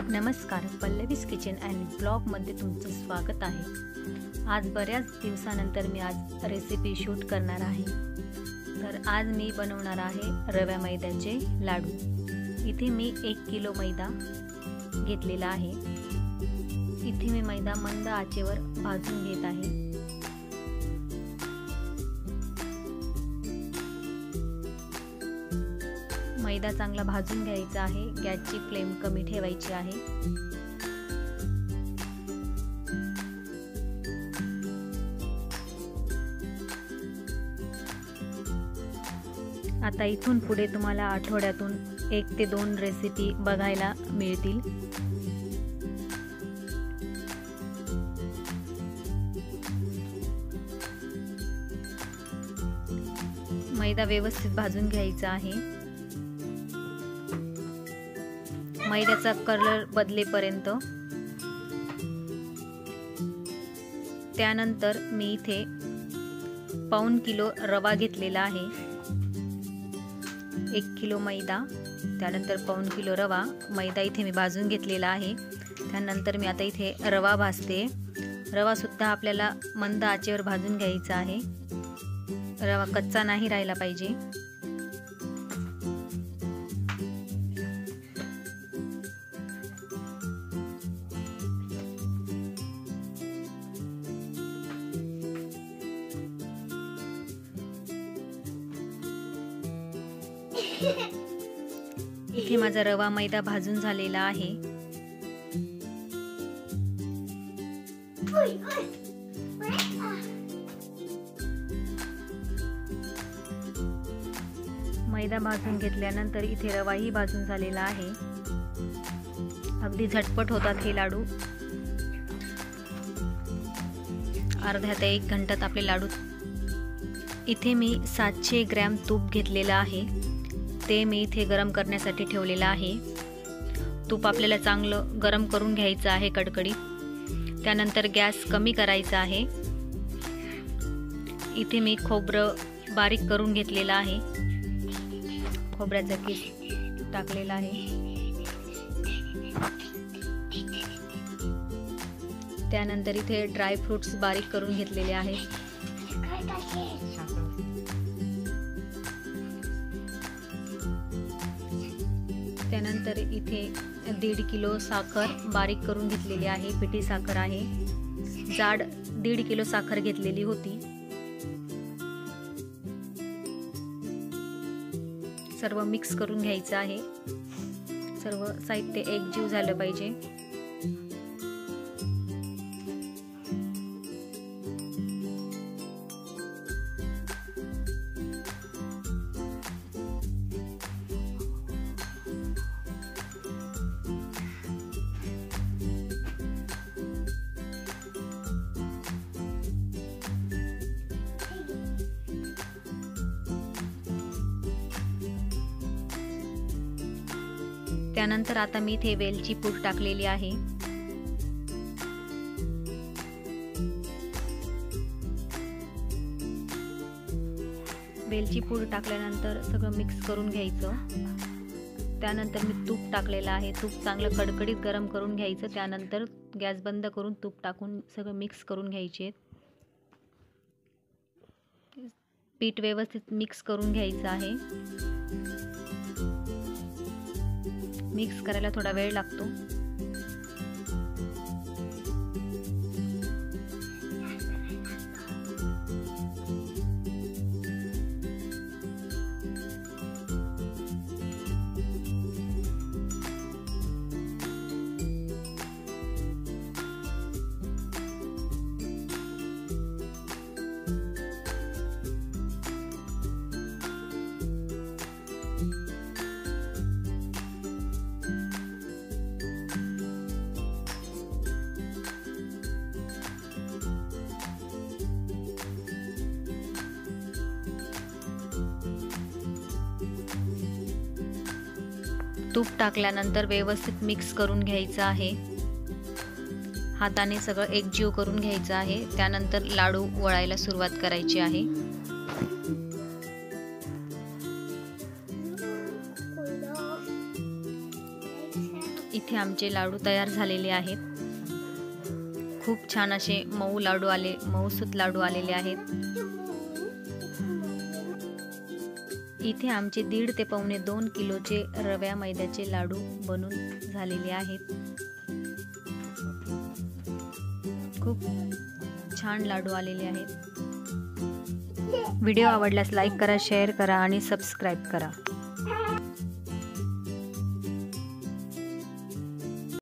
नमस्कार, Pallavi's kitchen and ब्लॉगमध्ये तुमचं स्वागत आहे। आज बऱ्याच दिवसानंतर मी आज रेसिपी शूट करणार आहे। तर आज मी बनवणार आहे रव्या मैद्याचे लाडू। इथे मी 1 किलो मैदा घेतलेला आहे। इथे मी मैदा मंद आचेवर भाजून घेत आहे। मैदा चांगला भाजून घ्यायचा आहे। गॅसची फ्लेम कमी ठेवायची आहे। आता इथून पुढे तुम्हाला आठवड्यातून 1 ते 2 रेसिपी बघायला मिळतील। मैदा व्यवस्थित भाजून घ्यायचा आहे। मैद्याचा कलर बदलेपर्यंत। त्यानंतर मी इथे 1 किलो रवा घेतलेला आहे। 1 किलो मैदा, त्यानंतर 1 किलो रवा। मैदा इथे मी भाजून घेतलेला आहे। त्यानंतर मी आता इथे रवा भाजते। रवा सुद्धा आपल्याला मंद आचेवर भाजून घ्यायचा आहे। रवा कच्चा नाही राहिला पाहिजे। इथे माझा रवा मैदा भाजून झालेला आहे। मैदा भाजून घेतल्यानंतर इथे रवाही भाजून झालेला आहे। अगदी झटपट होतात हे लाडू। अर्ध्या ते 1 घंट्यात आपले लाडू। इथे मी 700 ग्रॅम तूप घेतलेला आहे। ते मी इथे गरम करण्यासाठी ठेवलेलं आहे। तूप आपल्याला चांगलं गरम करून घ्यायचं आहे कडकडीत। त्यानंतर गॅस कमी करायचा आहे। इथे मी खोबरं बारीक करून घेतलेलं आहे। खोबऱ्याचा किस टाकलेला आहे। त्यानंतर इथे ड्राय फ्रूट्स बारीक करून घेतलेले आहेत। त्यानंतर इथे 1.5 किलो साखर बारीक करून घेतलेली आहे। पिठी साखर आहे। जाड 1.5 किलो साखर घेतलेली होती। सर्व मिक्स करून घ्यायचं आहे। सर्व साहित्य एकजीव झालं पाहिजे। त्यानंतर आता मी इथे वेलची पूड टाकलेली आहे। वेलची पूड टाकल्यानंतर सगळं मिक्स करून घ्यायचं। त्यानंतर मी तूप टाकलेलं आहे। तूप चांगलं कडकडीत गरम करून घ्यायचं। त्यानंतर गॅस बंद करून तूप टाकून सगळं मिक्स करून घ्यायचे। पीठ व्यवस्थित मिक्स करून घ्यायचं आहे। मिक्स करायला थोडा वेळ लागतो। तूप टाकल्यानंतर व्यवस्थित मिक्स करून घ्यायचं आहे। हाताने सगळं एकजीव करून घ्यायचं आहे। त्यानंतर लाडू वळायला सुरुवात करायची आहे। इथे आमचे लाडू तयार झालेले आहेत। खूप छान असे मऊसूत लाडू आलेले आहेत। इथे आमचे 1.5 ते पावणे 2 किलोचे रव्या मैद्याचे लाडू बनून झालेले आहेत। खूप छान लाडू आलेले आहेत। व्हिडिओ आवडल्यास लाईक करा, शेअर करा आणि सबस्क्राईब करा।